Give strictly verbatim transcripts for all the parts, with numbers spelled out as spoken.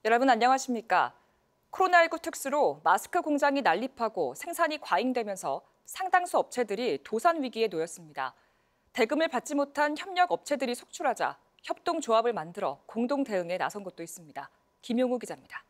여러분 안녕하십니까? 코로나십구 특수로 마스크 공장이 난립하고 생산이 과잉되면서 상당수 업체들이 도산 위기에 놓였습니다. 대금을 받지 못한 협력 업체들이 속출하자 협동조합을 만들어 공동 대응에 나선 곳도 있습니다. 김용우 기자입니다.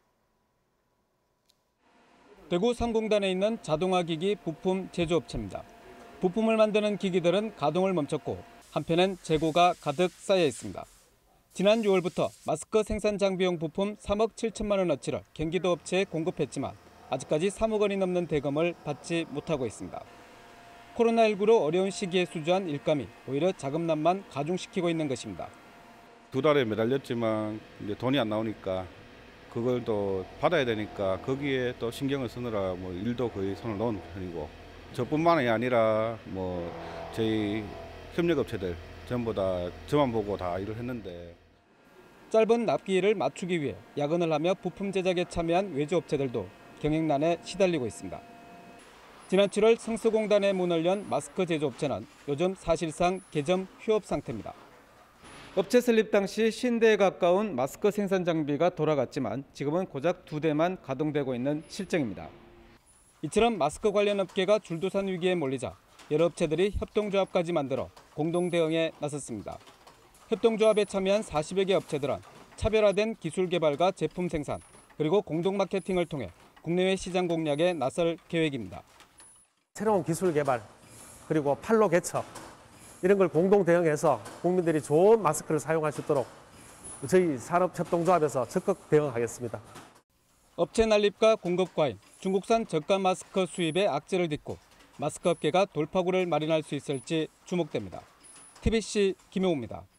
대구 상공단에 있는 자동화기기 부품 제조업체입니다. 부품을 만드는 기기들은 가동을 멈췄고 한편엔 재고가 가득 쌓여 있습니다. 지난 유월부터 마스크 생산 장비용 부품 삼억 칠천만 원어치를 경기도 업체에 공급했지만 아직까지 삼억 원이 넘는 대금을 받지 못하고 있습니다. 코로나십구로 어려운 시기에 수주한 일감이 오히려 자금난만 가중시키고 있는 것입니다. 두 달에 매달렸지만 이제 돈이 안 나오니까 그걸 또 받아야 되니까 거기에 또 신경을 쓰느라 뭐 일도 거의 손을 놓은 편이고, 저뿐만이 아니라 뭐 저희 협력업체들 전부 다 저만 보고 다 일을 했는데. 짧은 납기일을 맞추기 위해 야근을 하며 부품 제작에 참여한 외주업체들도 경영난에 시달리고 있습니다. 지난 칠월 성수공단에 문을 연 마스크 제조업체는 요즘 사실상 개점 휴업 상태입니다. 업체 설립 당시 오십 대에 가까운 마스크 생산 장비가 돌아갔지만 지금은 고작 두 대만 가동되고 있는 실정입니다. 이처럼 마스크 관련 업계가 줄도산 위기에 몰리자 여러 업체들이 협동조합까지 만들어 공동 대응에 나섰습니다. 협동조합에 참여한 사십여 개 업체들은 차별화된 기술 개발과 제품 생산, 그리고 공동 마케팅을 통해 국내외 시장 공략에 나설 계획입니다. 새로운 기술 개발, 그리고 판로 개척, 이런 걸 공동 대응해서 국민들이 좋은 마스크를 사용할 수 있도록 저희 산업협동조합에서 적극 대응하겠습니다. 업체 난립과 공급 과잉, 중국산 저가 마스크 수입에 악재를 딛고 마스크 업계가 돌파구를 마련할 수 있을지 주목됩니다. 티비씨 김용우입니다.